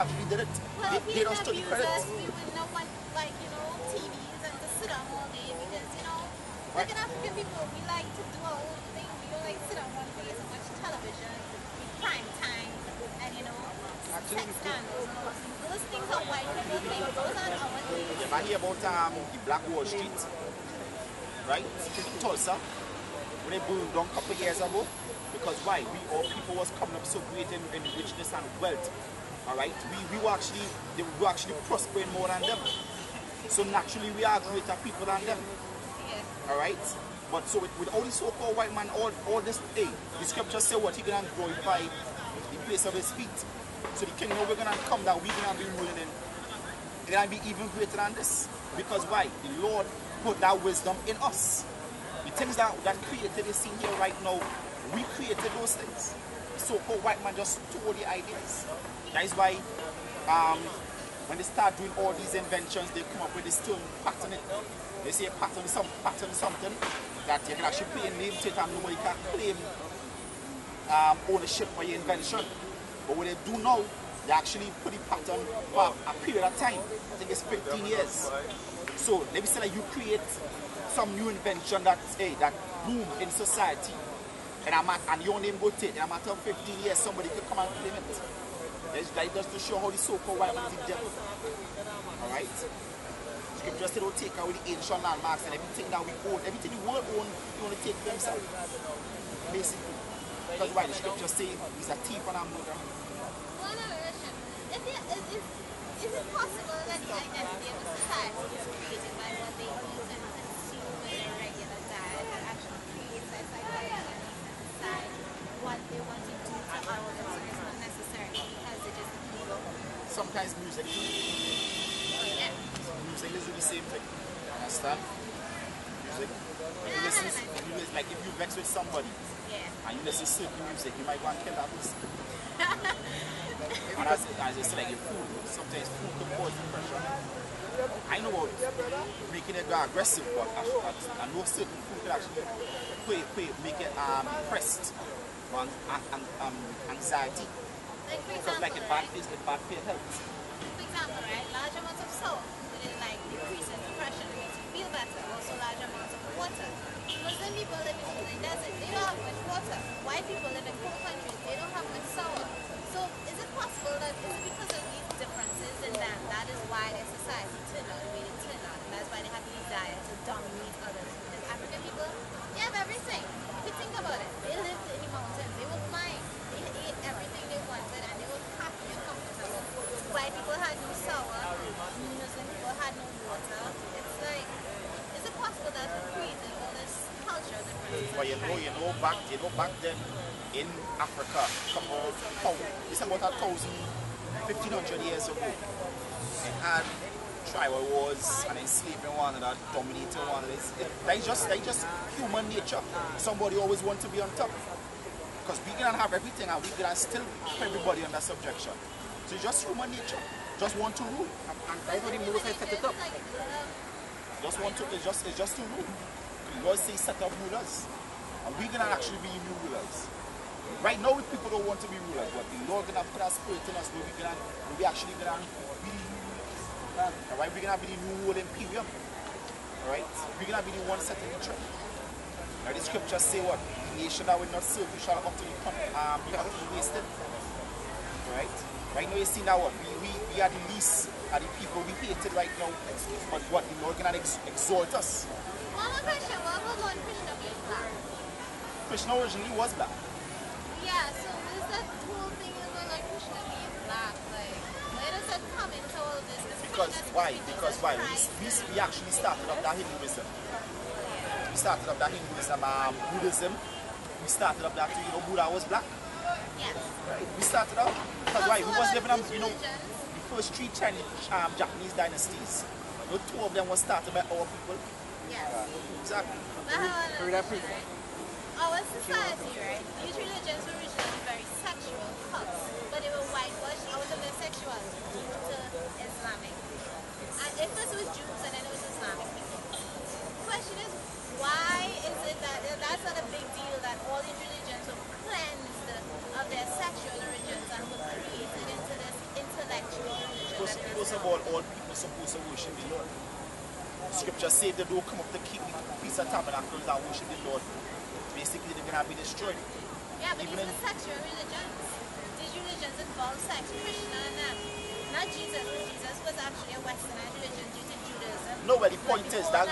actually did it. Well, if we They don't didn't study abuse credit. us, we would not want, like, TVs and to sit down all day because, like Right. in African people, we like to do our own thing. We don't like to sit down one place and watch television, prime time, and, Actually, sex scandals and all those things. Those things are white people things. Those aren't our things. if I hear about the Black Wall Street, right? In Tulsa, when they burned down a couple of years ago, because why? We all people was coming up so great in richness and wealth. Alright? They were actually prospering more than them. So naturally we are greater people than them. Yeah. Alright? But so with all the so-called white man, all this, the scriptures say what he gonna glorify the place of his feet. So the kingdom we're gonna come that we're gonna be ruling in, it's gonna be even greater than this. Because why? The Lord put that wisdom in us. The things that created this scene here right now, we created those things. So-called white man just stole the ideas. That is why when they start doing all these inventions, they come up with this term pattern. They say pattern something that you can actually pay a name to it and nobody can claim ownership for your invention. But what they do now, they actually put the pattern for a period of time. I think it's 15 years. So let me say that you create some new invention that boom in society, and your name go take. In a matter of 15 years, somebody could come and claim it. That just to show how the so-called white man is the devil. Alright? Scripture said don't take away the ancient landmarks and everything that we own, everything the world own, you want to take for himself. Basically. Because why? The scripture say he's a thief and a murderer. Well, no, listen. Is it possible that the identity of a society is created by what they eat and consume in their regular diet that actually creates that psychology and decide what they want to do to others, and it's not necessarily because they just ego? Sometimes music. Yeah. Music is the same thing. Understand? Music. Like if you vex with somebody and you listen to certain music, you might want to kill that person. And as I say, like your food, sometimes food can cause depression. I know about making it aggressive, but I know certain food can actually make it depressed or anxiety. Like for Because example, like it bad for your health. For example, right, large amounts of salt will like decreases depression, it makes you feel better. Also large amounts of water. Muslim people live in the desert, they don't have much water. White people live in cold countries, they don't have much sour. So is it possible that is it because of these differences in them, that is why their society turned out the way they turned out, and that's why they have the desire to dominate others? Because African people, they have everything. If you think about it, they lived in the mountains, they were fine, they ate everything they wanted, and they were happy and comfortable. White people had no sour, Muslim people had no water. It's like, is it possible that we created all this culture difference? But you know back then in Africa, it's about 1,500 years ago. They had tribal wars and enslaving one another, dominating one another. That's just human nature. Somebody always wants to be on top. Because we can have everything and we can still put everybody under subjection. So it's just human nature. Just want to rule. And that's what the Most High set it up. It's just to rule. The Lord says set up rulers. And we're gonna actually be new rulers. Right now people don't want to be rulers, but the Lord gonna put our spirit in us where we actually gonna be the new rulers. Alright, we're gonna be the new world imperium. Alright? We're gonna be the one setting the church. Now the scriptures say what? The nation that will not serve you shall utterly be wasted. Alright? Right now you see now what? We are the least of the people we hated right now. But what? The Lord gonna exalt us. One more question, what about one Krishna being black? Krishna originally was black. Yeah, so is that whole thing about like Krishna being black? Like, where does that come into all of this? Because why? We actually started up that Hinduism. We started up that Hinduism, Buddhism. We started up that, Buddha was black. Yes. Right? We started up because why? So We was living on, these religions? the first three Chinese, Japanese dynasties. The two of them were started by our people. Yes. Exactly. But our society, right? These religions were originally very sexual cults, but they were whitewashed out of their sexuality due to Islamic. And it first was Jews and then it was Islamic people. The question is, why is it that that's not a big deal that all these religions were cleansed of their sexual origins and were created into this intellectual First of all people supposed to worship the Lord. Scripture says they don't come up to keep the Feast of Tabernacles and worship the Lord. Basically, they're going to be destroyed. Yeah, but these are sexual religions. These religions involve sex. Krishna and not Jesus. Jesus was actually a westernized religion due to Judaism. No, but the point is that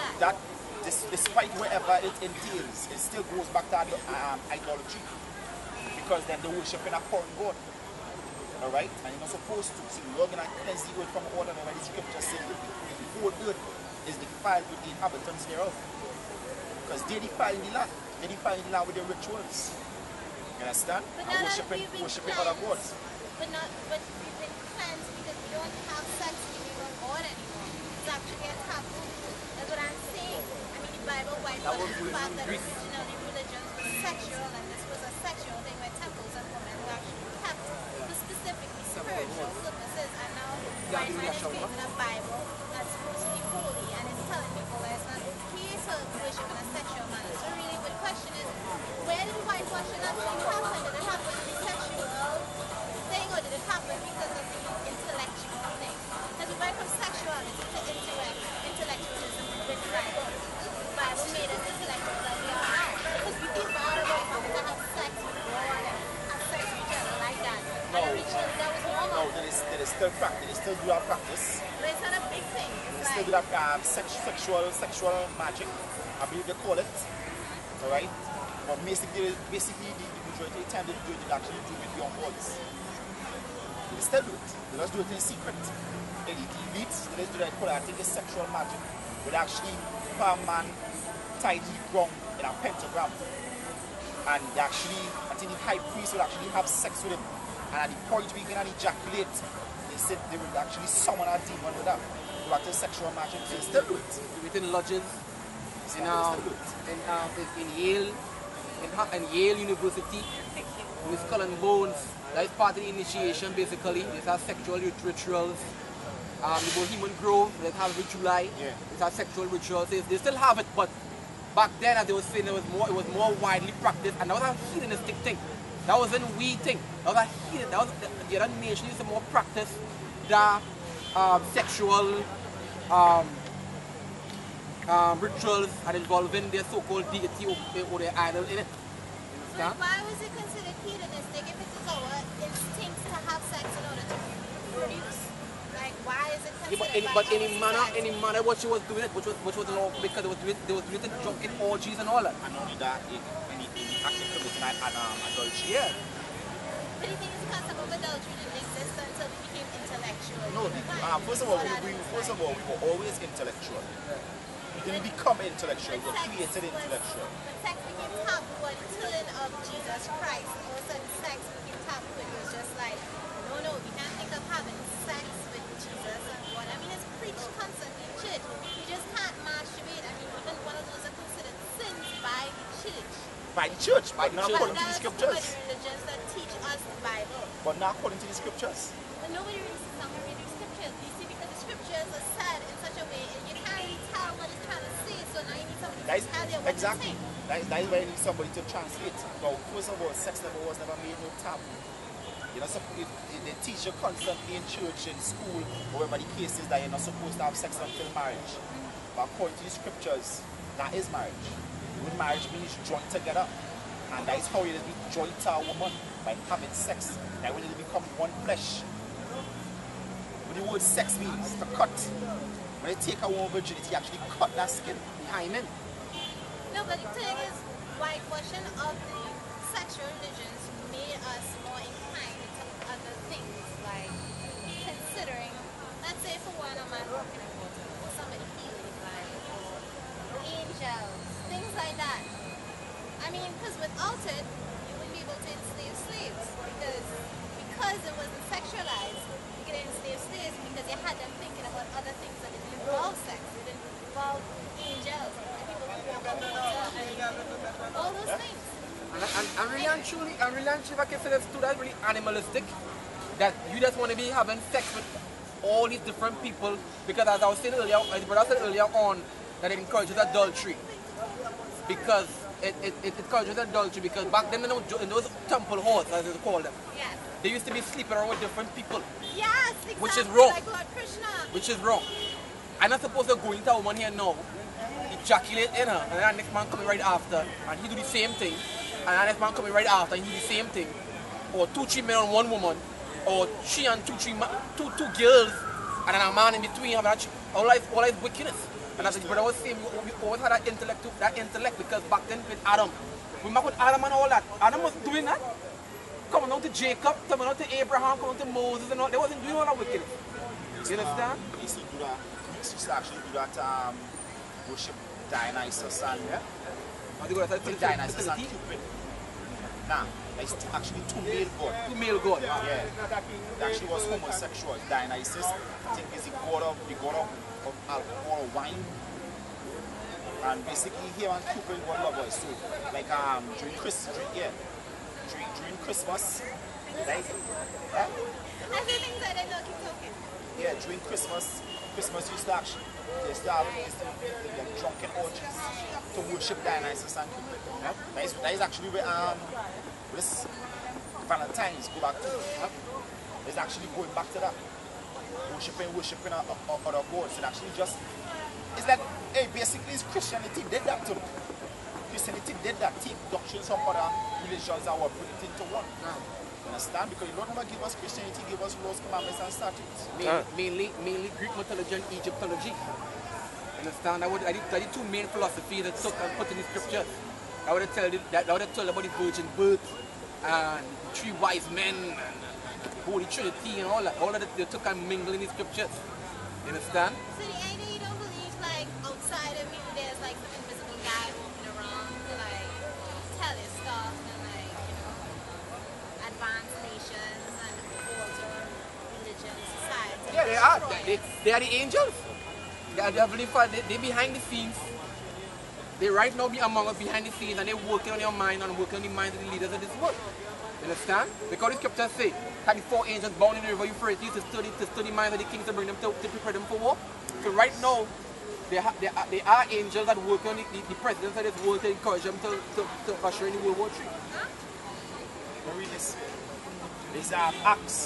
despite whatever it entails, it still goes back to idolatry. Because then they're worshiping a foreign god. Alright? And you're not supposed to. See, we're going to cleanse the earth from all of the scripture says the whole earth is defiled with the inhabitants thereof. Because they defile the land. They defile the land with their rituals. You understand? And worshiping other gods. But we've been cleansed because we don't have sex with our God anymore. It's actually a taboo. That's what I'm saying. I mean, the Bible wipes out the fact that originally religions were sexual, and this was a sexual thing where temples and women were actually kept for specifically spiritual purposes. And now white man is creating a Bible that's supposed to be holy, and it's telling people that it's not okay to worship in a sexual manner. So really, the question is, where did whitewashing actually happen? Did it happen in the sexual thing, or did it happen because of the intellectual thing? Because we went from sexuality to intellectualism with the Bible. The Bible made us intellectual that we are now. Because we think all about having to have sex with God and have sex with each other like that. And originally that was normal. No, there is still practice. They still do that practice. But it's not a big thing. They still do that sexual magic, I believe they call it. Alright? But basically the majority of the time they do it, they actually do it with young boys. They still do it. They just do it in secret. In the elites, they just do that, I think it's sexual magic. Would actually put a man tied to the ground in a pentagram. And they actually, I think the high priest would actually have sex with him. And at the point where he can ejaculate, they said they would actually summon a demon with that. They practice sexual magic. So they still do it. Within lodges, in Yale University, with Skull and Bones. That is part of the initiation basically. It has sexual rituals. The Bohemian Grove, that has rituali. Yeah. It has sexual rituals. They still have it, but back then, as they were saying, it was more widely practiced, and that was a hedonistic thing. That wasn't a weed thing. That was a heathen. That was the other nation used to more practice the sexual rituals and involving their so-called deity or their idol in it. But why was it considered hedonistic if it is our instincts to have sex in order to reproduce? Like, why is it considered? But any manner what she was doing it, which was law, because they was doing it in orgies and all that. And only that, any actually committing adultery. Yeah. But do you think the concept of adultery didn't exist until we became intellectual? No, first of all, we were always intellectual. We didn't become intellectual, we were created intellectual. When sex became taboo until of Jesus Christ, all of a sudden sex became taboo. It was just like, no, we can't think of having sex with Jesus and what. I mean, it's preached constantly in church. You just can't masturbate. I mean, even one of those are considered sins by the church. By the church, but not according to the scriptures. But religions that teach us the Bible. But not according to the scriptures. But nobody really sits down and read the scriptures. You see, because the scriptures are said in such a way, and you can't really tell what it's trying to say. So now you need somebody to tell you what exactly. to say. That is why you need somebody to translate. Now, first of all, sex was never made no taboo. You know, they teach you constantly in church, in school, wherever the case is, that you're not supposed to have sex until marriage. But according to the scriptures, that is marriage. With marriage means joined together. And that is how you be joined to a woman, by having sex. That when you become one flesh. What the word sex means, to cut. When you take a woman's virginity, you actually cut that skin behind it. No, but the thing is, whitewashing of the sexual religions made us more inclined to other things, like considering, let's say for one, a man walking in water, or somebody healing, like, or angels, things like that. I mean, because without it, you wouldn't be able to enslave slaves, because it wasn't sexualized. You could enslave slaves because you had them thinking about other things that didn't involve sex, it didn't involve angels, and people who walk on water, and all those things. And really and truly, if I can say this too, that's really animalistic. That you just want to be having sex with all these different people, because as I was saying earlier, on, that it encourages adultery. Because it encourages adultery, because back then in those temple halls, as they call them, Yes. they used to be sleeping around with different people, Yes, exactly. Which is wrong. Like Lord Krishna. which is wrong. I'm not supposed to go into a woman here now, ejaculate in her, and then the next man coming right after, and he do the same thing, and the next man coming right after, and he do the same thing, or 2-3 men on one woman, or she and two girls, and then a man in between. All that is wickedness. And as the brother was saying, we always had that intellect, because back then with Adam, we back with Adam and all that. Adam was doing that. Coming out to Jacob, coming out to Abraham, coming out to Moses and all. They wasn't doing all that wickedness. You understand? They used to do that. Greeks used to actually do that worship Dionysus and How do you go outside for the Dionysus and fertility? Cupid. Nah, it's actually two male gods. Two male gods. Yeah, it actually was homosexual. Dionysus, I think, is the god of alcohol or wine. And basically, here on Cupid got lovers. So, like during Christmas, during Christmas, right? Yeah? I say things I didn't know, keep talking. Yeah, during Christmas used to actually they used to have like drunken orgies to worship Dionysus and Cupid. Yeah? That is actually where this Valentine's go back to. Yeah? It's actually going back to that. Worshipping other gods. It actually just, it's like, hey, basically it's Christianity did that too. Christianity did that. Take doctrines from other religions and were put it into one. Understand? Because you don't ever give us Christianity, give us laws, commandments, and statutes. Mainly Greek mythology and Egyptology. Understand? That are the two main philosophies that took and put in the scriptures. I would have told about the virgin birth and three wise men and Holy Trinity and all that. All of that they took and mingled in the scriptures. You understand? So the idea you don't believe like outside of you there's like some invisible guy walking around to like tell his stuff and like, you know, advance nations and alter religion, society. Yeah, they are. They are the angels. They are they behind the scenes. They right now be among us behind the scenes and they're working on your mind and working on the minds of the leaders of this world. You understand? Because the scriptures say that the 4 angels bound in the river Euphrates to study minds of the kings to bring them to prepare them for war. So right now, they are angels that work on the presidents of this world to encourage them to usher in the World War III. Now read this. It's Acts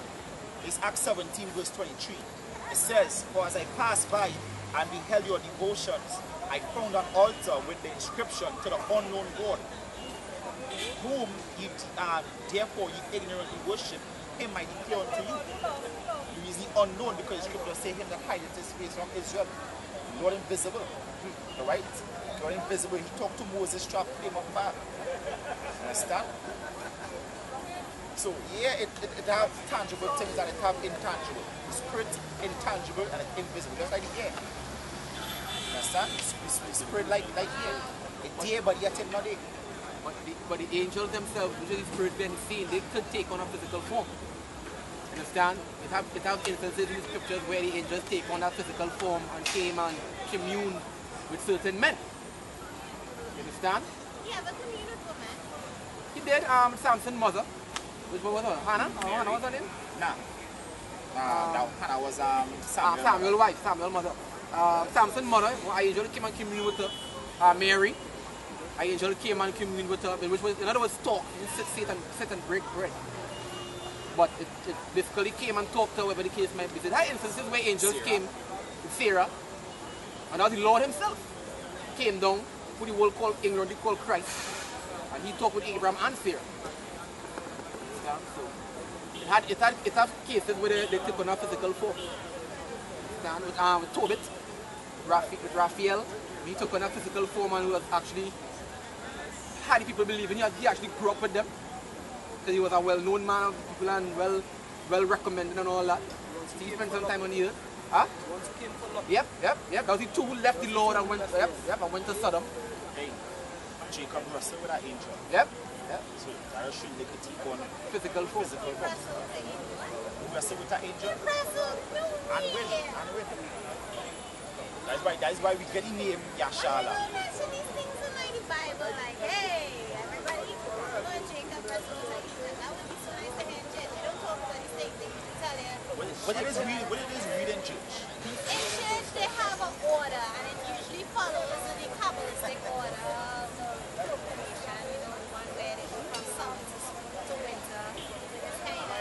17 verse 23. It says, "For as I passed by and beheld your devotions, I found an altar with the inscription to the unknown God, whom ye therefore ye ignorantly worship, him I declare unto you." He is the unknown because the scripture say him that hideth his face from Israel. Lord invisible. Alright? Lord invisible. He talked to Moses, trapped him of fire. Understand? So yeah, it have tangible things and it have intangible. The spirit intangible and it's invisible. Just like the air. Understand? The spirit like air. It's there but yet it's not there. But the angels themselves, which is the spirit being seen, they could take on a physical form. Understand? It have instances in the scriptures where the angels take on that physical form and came and commune with certain men. You understand? Yeah, but commune with women. He did Samson's mother, which was her? Hannah? Hannah was her name? Nah. Hannah was Samuel's wife, Samuel's mother. Samson's mother, an angel came and communed with her. Mary, an angel came and communed with her, which was, in other words, talk. Sit and break bread. But it basically came and talked to her, whatever the case might be. So that instances where angels came with Sarah, and now the Lord himself came down, who the world called England, they called Christ, and he talked with Abraham and Sarah. So it had cases where they took on a physical form. With Tobit, with Raphael, he took on a physical form and was actually had the people believing he actually grew up with them. Because he was a well-known man of people and well recommended and all that. He spent some time on the earth. Huh? Yep. That was the two who left the Lord and went to Sodom. Hey, Jacob wrestled with that angel. Yep. So that should they could take on Physical form. Wrestle with that angel. And win. That is why we get the name Yashala. Why do you mention these things in like the Bible? Like, hey, everybody, Lord Jacob wrestled with Israel. That would be so nice to hear in church. They don't talk about the same things to tell you. What it is read in church? In church, they have an order, and it usually follows the Kabbalistic order of the creation. You know, the one where they go from summer to winter. It's kind of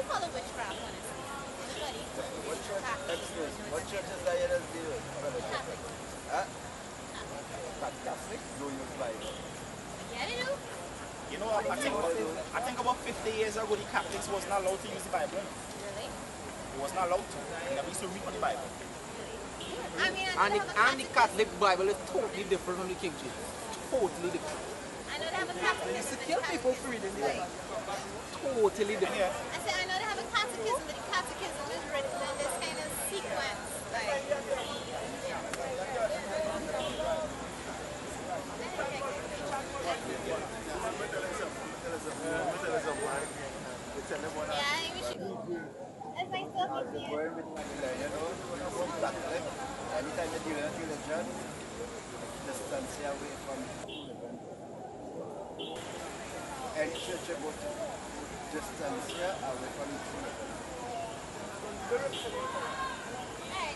call it witchcraft, honestly. Anybody? What Catholic. churches are you deal with? Catholic. Huh? Catholic. Catholic? Do you use Bible? Yeah, they do. You know, I think about 50 years ago, the Catholics wasn't allowed to use the Bible. Really? It was not allowed to. They never used to read from the Bible. I mean, And the Catholic Bible is totally different from the King James. Totally different. I know they have a catechism. To kill people for reading the Bible. Totally different. Yeah. I said, I know they have a catechism, but the catechism is written in this kind of sequence. Like, yeah, we should go. It's like so easy. Anytime you deal with religion, distance away from any church you go to, distance away from the Hey.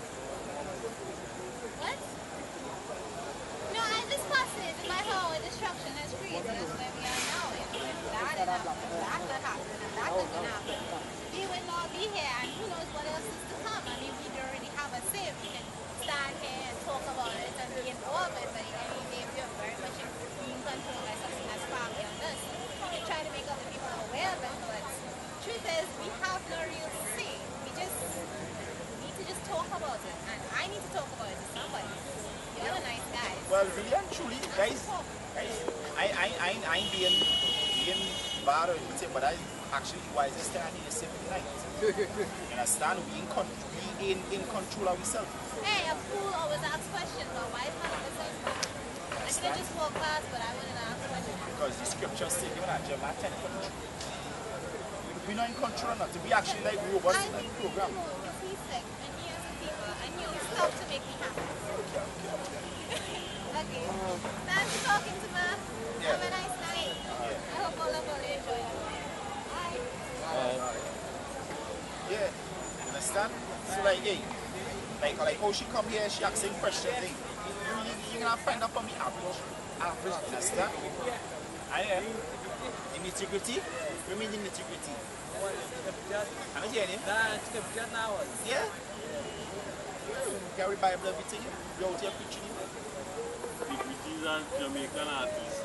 What? No, I just fascinated by how destruction has created us where we are now. You know, if that didn't happen, if that didn't happen, and that didn't happen, we would not be here, and who knows what else is to come. I mean, we already have a say. We can stand here and talk about it and be involved with it, but I mean, we are very much being controlled by something that's far beyond us. We can try to make other people aware of it, but truth is, we have no real say. We just need to just talk about it, and I need to talk about it to somebody. You're a nice guy. Well, really and truly, guys, I ain't being bad or anything, but I actually the wisest thing I need to say tonight. You understand? We in control of ourselves. Hey, a fool always asks questions, but why is my number so small? I could have just walked past, but I wouldn't ask questions. Because the scriptures say, even at Jeremiah 10, we're not in control or not. We actually like robots in the program. If he's sick, and he has a fever, and he'll stop to make me happy. Okay. Thanks for talking to me. Yeah. Have a nice night. I hope all of you enjoy it. Bye. Yeah, you understand? So like, hey, like how she come here, she asking questions, hey, you gonna find out from me average, you understand? I am. The nitty-gritty, we mean the nitty-gritty. I'm not hearing you. Yeah? Carry Bible everything, you out here preaching it. She's a Jamaican artist.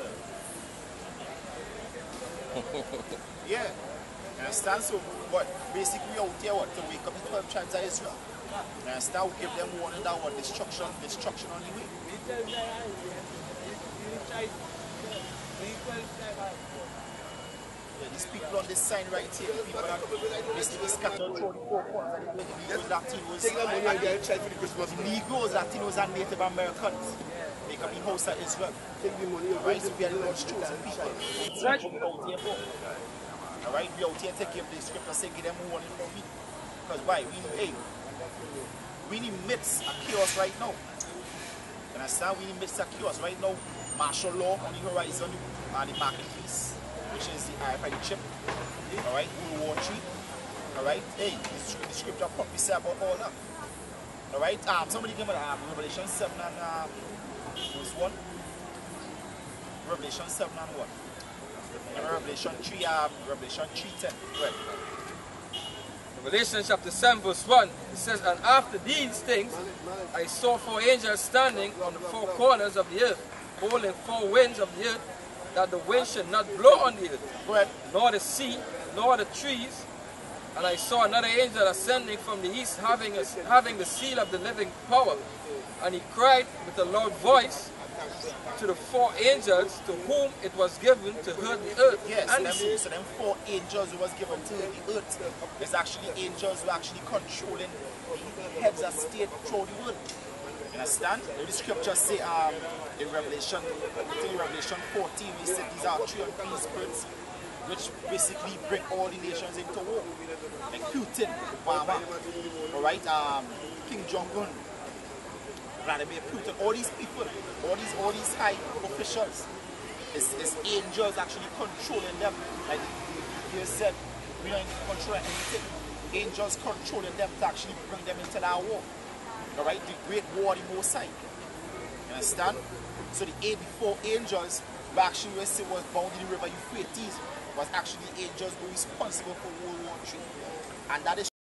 Yeah. You understand? So, but basically we out here what? To wake up the 12 tribes of Israel. You understand? We give them warning that what? Destruction on the way. Yeah, these people on this sign right here, the people that basically scattered through the four corners of the Latinos, the Negroes, Latinos and Native Americans. Make up the house of Israel. Right? So we are the Lord's chosen people. That's what we out here for. Alright, we out here to give the scripture, say give them warning for me. Because why? We in the midst of chaos right now. You understand? We in the midst of chaos right now. Martial law on the horizon and the market peace, which is the RFID chip. Alright, World War III. Alright, hey, the scripture probably say about all that. Alright, somebody give me Revelation 7 and verse 1. Revelation 7 and 1. And Revelation 3, Revelation 3:10. Right. Revelation chapter 7 verse 1, it says, and after these things I saw 4 angels standing on the 4 corners of the earth, holding 4 winds of the earth, that the wind should not blow on the earth, Go ahead. nor the sea, nor the trees. And I saw another angel ascending from the east, having the seal of the living power. And he cried with a loud voice to the 4 angels to whom it was given to hurt the earth Yes, and the sea. so them 4 angels who was given to the earth is actually angels who are actually controlling the heads of state throughout the world. You understand? The scriptures say in Revelation 14, we said these are 3 unclean spirits which basically bring all the nations into war. Like Putin, Obama, alright, King Jong-un, Vladimir Putin, all these people, all these high officials, is angels actually controlling them. Like you said, we don't control anything. Angels controlling them to actually bring them into that war. Alright, the great war, the Most High. You understand? So the 84 angels were actually was bound in the river Euphrates, was actually the angels who were responsible for World War III. And that is